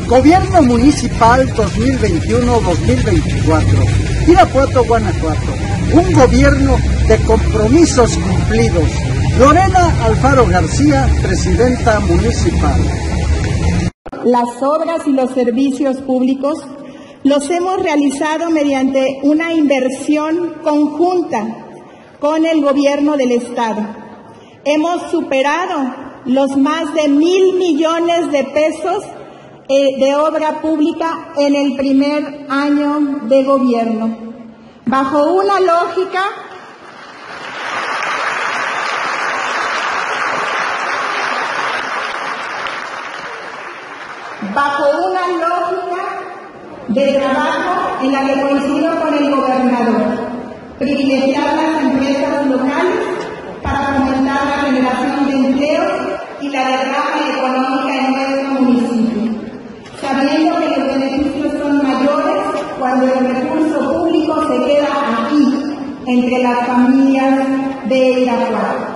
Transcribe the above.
Gobierno Municipal 2021-2024. Irapuato, Guanajuato. Un gobierno de compromisos cumplidos. Lorena Alfaro García, presidenta municipal. Las obras y los servicios públicos los hemos realizado mediante una inversión conjunta con el gobierno del Estado. Hemos superado los más de 1,000 millones de pesos de obra pública en el primer año de gobierno. Bajo una lógica de trabajo en la que coincido con el gobernador, privilegiar las empresas locales para fomentar la generación de empleo y la derrama económica en nuestro municipio, sabiendo que los beneficios son mayores cuando el recurso público se queda aquí, entre las familias de Irapuato.